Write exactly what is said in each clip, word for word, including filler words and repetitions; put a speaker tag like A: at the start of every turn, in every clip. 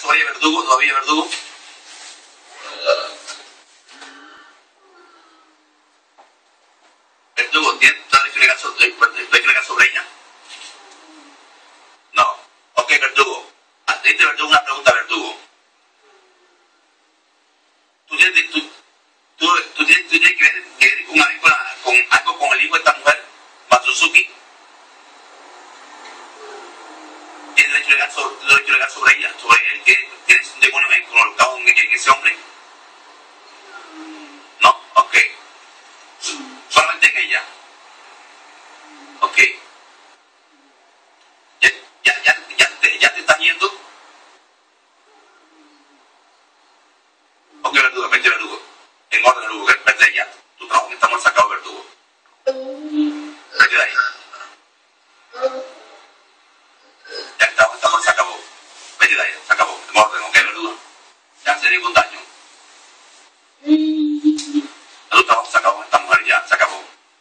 A: sobre ella, verdugo, todavía verdugo. Verdugo, ¿tienes que regar sobre, sobre ella? No. Ok, verdugo. Antes de verdugo, una pregunta, verdugo. ¿Tú tienes, tú, tú, tú tienes, tú tienes que, ver, que ver con, algo, con algo con el hijo de esta mujer, Matsuzuki? ¿Tienes derecho legal sobre, derecho legal sobre ella? ¿Sobre él? ¿Tienes un demonio colocado en, en ese hombre? No, ok. Solamente en ella. Ok. ¿Ya, ya, ya, ya, te, ya te estás yendo? Ok, verdugo, vete, verdugo. En orden, verdugo, vete de allá. Tu trabajo que estamos sacado, verdugo. Vete de ahí. Ya el trabajo que estamos se acabó. Vete de ahí, se acabó. En orden, ok, verdugo. Ya no hace ningún daño. Tu trabajo se acabó, esta mujer ya se acabó.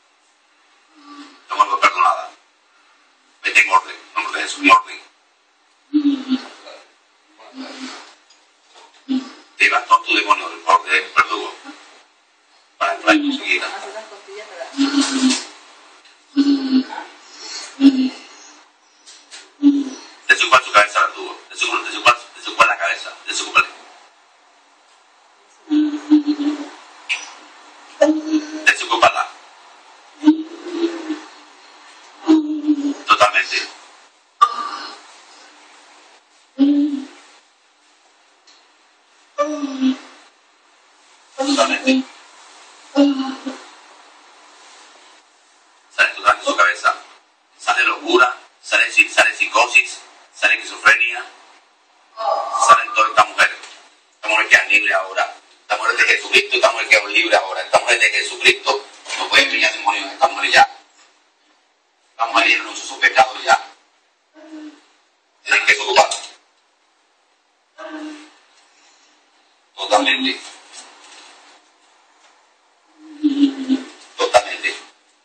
A: No vuelvo perdonada. Vete en orden, en nombre de Jesús, en orden. Te vas todo tu demonio del orden, verdugo. Para entrar en tu seguida. Desocupa su cabeza, verdugo. Desocupa, desocupa, desocupa la cabeza. Desocúpale. Desocúpala. Totalmente. Totalmente. Sale totalmente de su cabeza. Sale locura, sale, sale psicosis, sale esquizofrenia, sale toda esta mujer. Esta mujer queda libre ahora. Esta mujer es de Jesucristo, esta mujer queda libre ahora. Esta mujer es de Jesucristo, no puede brillar demonios. Esta mujer ya. Esta mujer ya renunció sus pecados ya. Tienen que desocuparla. Totalmente. Totalmente.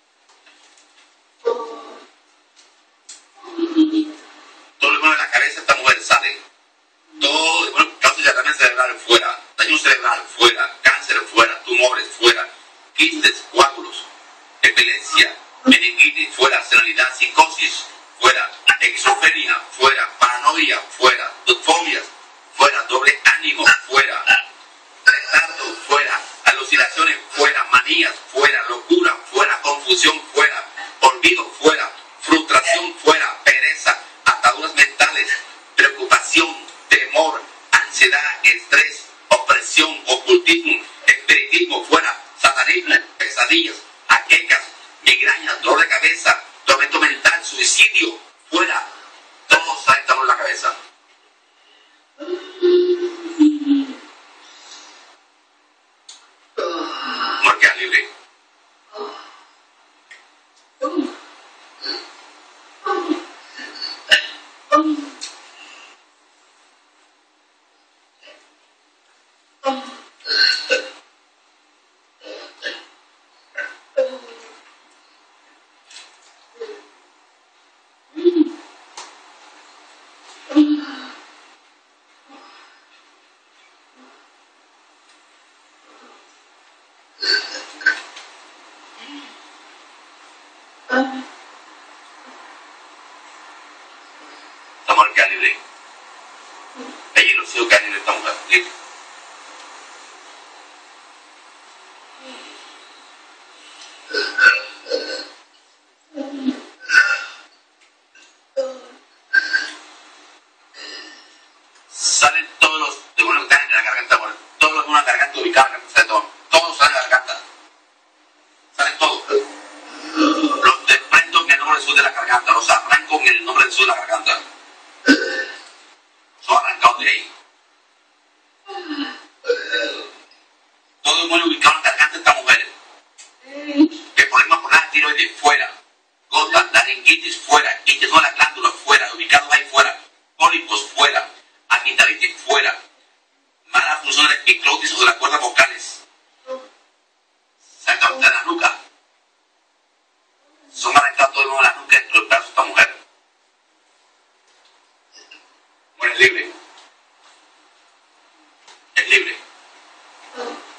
A: Todo el mundo de la cabeza de esta mujer sale. Todo el mundo causa de daño cerebral fuera. Daño cerebral fuera. Cáncer fuera. Tumores fuera. Quistes, coágulos. Epilepsia. Meningitis fuera. Serenidad. Psicosis fuera. Esquizofrenia fuera. Paranoia fuera. Fobias fuera. Doble ánimo fuera. Retardo fuera. Alucinaciones fuera. Manías fuera. Locura fuera. Confusión fuera. Olvido fuera. Frustración fuera. Pereza. Ataduras mentales. Preocupación. Temor. Ansiedad. Estrés. Opresión. Ocultismo. Espiritismo fuera. Satanismo. Pesadillas. Jaquecas. Migrañas. Dolor de cabeza. Tormento mental. Suicidio fuera. Todos estamos en la cabeza. Muerte libre. Esta mujer queda libre. Ella y los hijos quedan libre. Esta mujer libre. Salen todos los demonios que están en la garganta. Todos los demonios en la garganta ubicados. Todos salen de la garganta. Salen todos. Los desprendo en el nombre de Jesús de la garganta. Los arranco en el nombre de Jesús de la garganta. Son arrancados de ahí. Todo el mundo ubicado en la garganta de esta mujer. Que problemas por la tiroides fuera. Gota, laringitis fuera. Hinchazón de la glándula fuera. Ubicados ahí fuera. Pólipos fuera. Amigdalitis fuera. Mala función de la epiclotis o de las cuerdas vocales. libre.